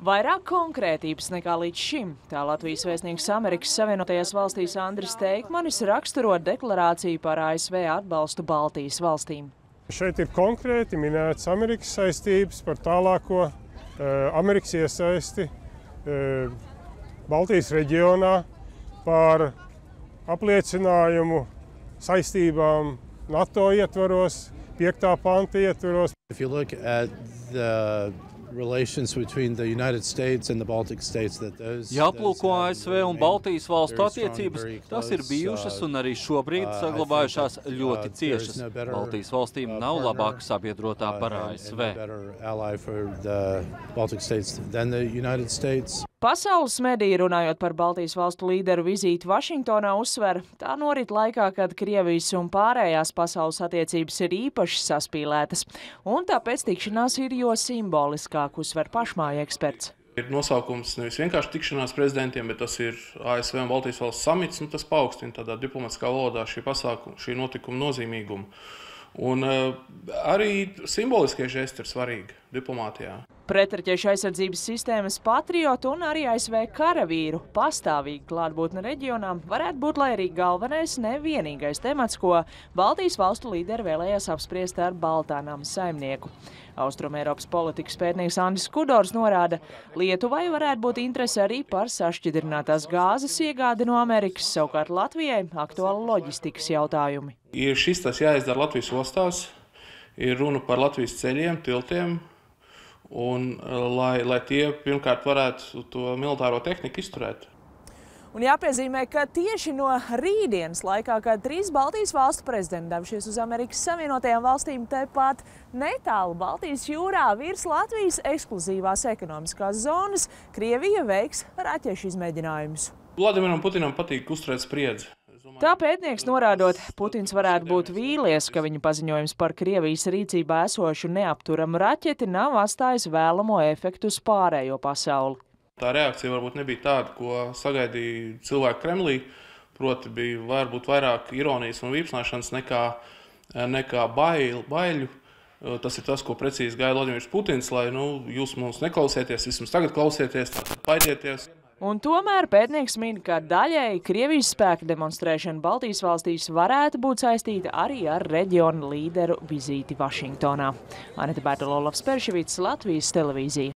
Vairāk konkrētības nekā līdz šim. Tā Latvijas vēstnieks Amerikas Savienotajās valstīs Andris Teikmanis raksturo deklarāciju par ASV atbalstu Baltijas valstīm. Šeit ir konkrēti minētas Amerikas saistības par tālāko Amerikas iesaisti Baltijas reģionā, par apliecinājumu saistībām NATO ietvaros, 5. panta ietvaros. Ja aplūko ASV un Baltijas valstu attiecības, tas ir bijušas un arī šobrīd saglabājušās ļoti ciešas. Baltijas valstīm nav labāka sabiedrotā par ASV. Pasaules mediji, runājot par Baltijas valstu līderu vizīti Vašingtonā, uzsver, tā norit laikā, kad Krievijas un pārējās pasaules attiecības ir īpaši saspīlētas, un tāpēc tikšanās ir jo simboliskāk, uzsver pašmāja eksperts. Ir nosaukums nevis vienkārši tikšanās prezidentiem, bet tas ir ASV un Baltijas valsts samits, un tas paaugstina tādā diplomatiskā valodā šī notikuma nozīmīgumu. Un arī simboliskie žesti ir svarīgi diplomātijā. Pretraķiešu aizsardzības sistēmas patriotu un arī ASV karavīru pastāvīgi klātbūtne reģionā varētu būt, lai arī galvenais, nevienīgais temats, ko Baltijas valstu līderi vēlējās apspriest ar Baltānamas saimnieku. Austrumēropas politikas pētnieks Andris Kudors norāda, Lietuvai varētu būt interese arī par sašķidrinātās gāzes iegādi no Amerikas, savukārt Latvijai aktuāli loģistikas jautājumi. Ir šis tas jāizdara Latvijas ostās, ir runa par Latvijas ceļiem, tiltiem, un lai tie pirmkārt varētu to militāro tehniku izturēt. Un jāpiezīmē, ka tieši no rītdienas laikā, kad 3 Baltijas valstu prezidenti devušies uz Amerikas Savienotajām valstīm, tepat netālu Baltijas jūrā virs Latvijas ekskluzīvās ekonomiskās zonas, Krievija veiks raķešu izmēģinājumus. Vladimiram Putinam patīk uzturēt spriedzi. Tā pētnieks norādot, Putins varētu būt vīlies, ka viņa paziņojums par Krievijas rīcībā esošu neapturamu raķeti nav atstājis vēlamo efektu uz pārējo pasauli. Tā reakcija varbūt nebija tāda, ko sagaidīja cilvēki Kremlī, proti bija varbūt vairāk ironijas un vīpsnāšanas nekā baiļu. Tas ir tas, ko precīzi gaida Vladimirs Putins, lai jūs mums neklausieties, vismaz tagad klausieties, tad baidieties. Un tomēr pētnieks min, ka daļēji Krievijas spēka demonstrēšana Baltijas valstīs varētu būt saistīta arī ar reģiona līderu vizīti Vašingtonā. Anita Bērta, Lolavs Perševits, Latvijas televīzija.